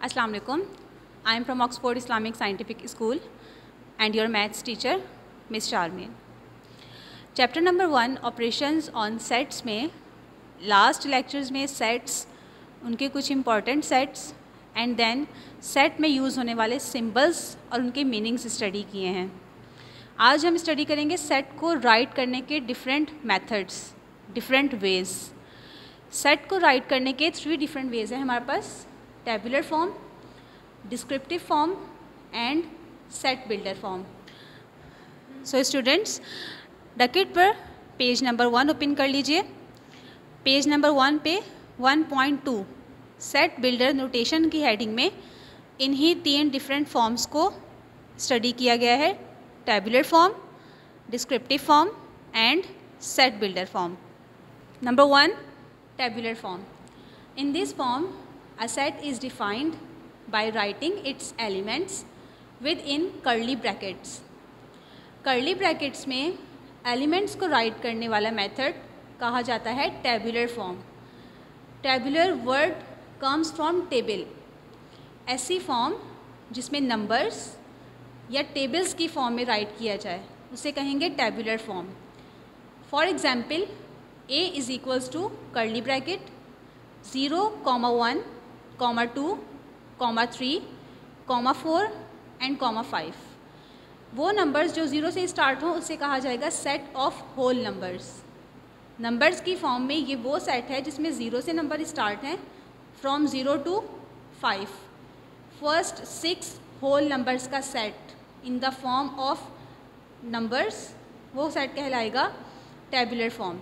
Assalamu alaikum. I am from Oxford Islamic Scientific School and your maths teacher, Ms. Charmaine. Chapter number 1 operations on sets में last lectures में sets उनके कुछ important sets and then set में use होने वाले symbols और उनके meanings study किए हैं. आज हम study करेंगे set को write करने के different methods, different ways. set को write करने के 3 different ways हैं हमारे पास. Tabular form, descriptive form and set builder form. So students, डकेट पर पेज नंबर 1 ओपन कर लीजिए. पेज नंबर 1 पे 1.2 सेट बिल्डर नोटेशन की हेडिंग में इन्हीं 3 डिफरेंट फॉर्म्स को स्टडी किया गया है. Tabular form, descriptive form and set builder form. Number 1, tabular form. In this form a set is defined by writing its elements within curly brackets. curly brackets में elements को write करने वाला method कहा जाता है tabular form. tabular word comes from table. ऐसी form जिसमें numbers या tables की form में write किया जाए उसे कहेंगे tabular form. For example, a is equals to curly bracket 0, 1, 2, 3, 4 and 5. वो नंबर्स जो 0 से स्टार्ट हों उसे कहा जाएगा set of whole numbers. Numbers की फॉर्म में ये वो सेट है जिसमें 0 से नंबर स्टार्ट हैं from 0 to 5. First 6 whole numbers का set in the form of numbers, वो सेट कहलाएगा टैबुलर फॉर्म.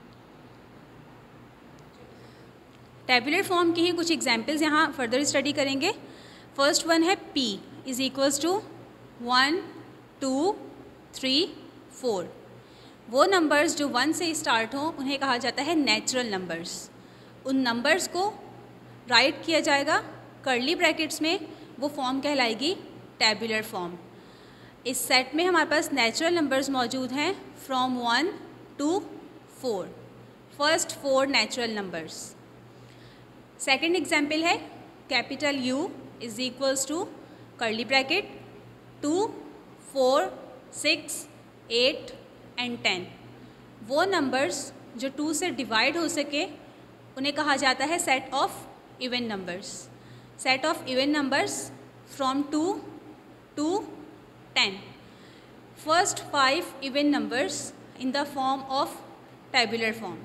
टैबुलर फॉर्म की ही कुछ एग्जाम्पल्स यहाँ फर्दर स्टडी करेंगे. फर्स्ट वन है P इज़ इक्वल्स टू 1, 2, 3, 4. वो नंबर्स जो 1 से स्टार्ट हों उन्हें कहा जाता है नेचुरल नंबर्स. उन नंबर्स को राइट किया जाएगा कर्ली ब्रैकेट्स में, वो फॉर्म कहलाएगी टैबुलर फॉर्म. इस सेट में हमारे पास नेचुरल नंबर्स मौजूद हैं from 1 to 4. First 4 natural numbers. Second example है capital U is equals to curly bracket 2, 4, 6, 8 and 10. वो नंबर्स जो 2 से डिवाइड हो सके उन्हें कहा जाता है set of even numbers. Set of even numbers from 2 to 10. First 5 even numbers in the form of tabular form.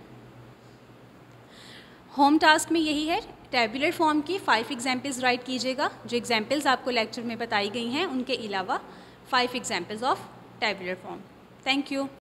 Home task में यही है, टैबुलर फॉर्म की 5 एग्जाम्पल्स राइट कीजिएगा. जो एग्जाम्पल्स आपको लेक्चर में बताई गई हैं उनके अलावा 5 examples of tabular form. Thank you.